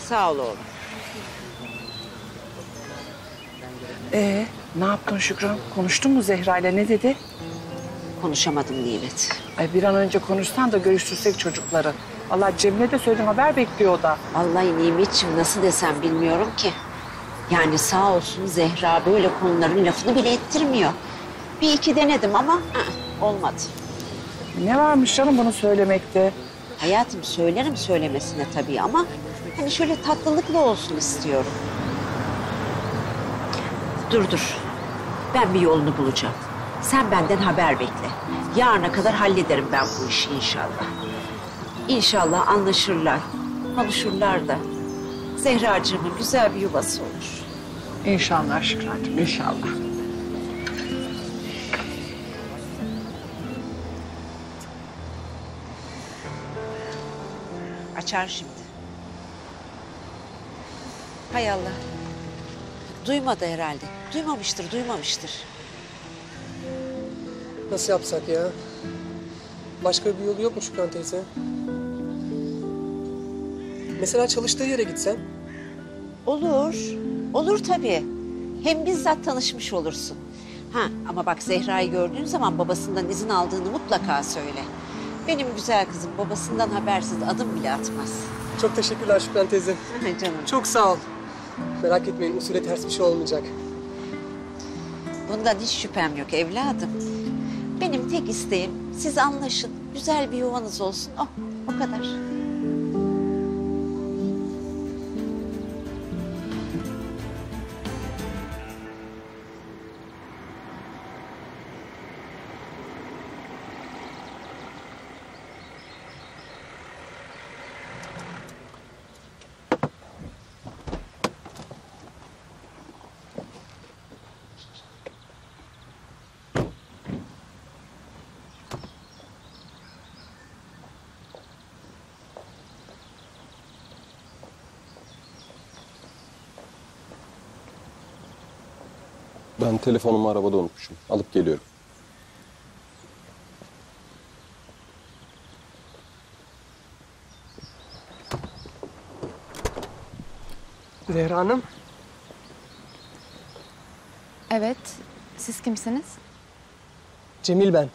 Sağ ol oğlum. Ne yaptın Şükran? Konuştun mu Zehra ile, ne dedi? Konuşamadım Nimet. Ay bir an önce konuşsan da görüştürsek çocukları. Vallahi Cemile de söyledim, haber bekliyor o da. Vallahi Nimetciğim nasıl desem bilmiyorum ki. Yani sağ olsun Zehra böyle konuların lafını bile ettirmiyor. Bir iki denedim ama olmadı. Ne varmış canım bunu söylemekte? Hayatım söylerim söylemesine tabii ama hani şöyle tatlılıkla olsun istiyorum. Dur. Ben bir yolunu bulacağım. Sen benden haber bekle. Yarına kadar hallederim ben bu işi inşallah. İnşallah anlaşırlar, konuşurlar da Zehracığımın güzel bir yuvası olur. İnşallah Şükrancığım, inşallah. Açar şimdi. Hay Allah. Duymadı herhalde. Duymamıştır. Nasıl yapsak ya? Başka bir yolu yok mu Şükran teyze? Mesela çalıştığı yere gitsem? Olur tabii. Hem bizzat tanışmış olursun. Ama bak Zehra'yı gördüğün zaman babasından izin aldığını mutlaka söyle. Benim güzel kızım babasından habersiz adım bile atmaz. Çok teşekkürler Şükran teyze. Canım. Çok sağ ol. Merak etmeyin, usule ters bir şey olmayacak. Bundan hiç şüphem yok evladım. Benim tek isteğim siz anlaşın, güzel bir yuvanız olsun. O kadar. Ben telefonumu arabada unutmuşum. Alıp geliyorum. Zehra Hanım. Evet, siz kimsiniz? Cemil ben.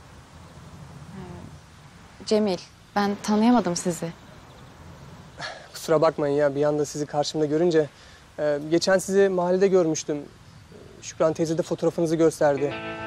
Cemil, ben tanıyamadım sizi. Kusura bakmayın ya, bir anda sizi karşımda görünce. Geçen sizi mahallede görmüştüm. Şükran teyze de fotoğrafınızı gösterdi.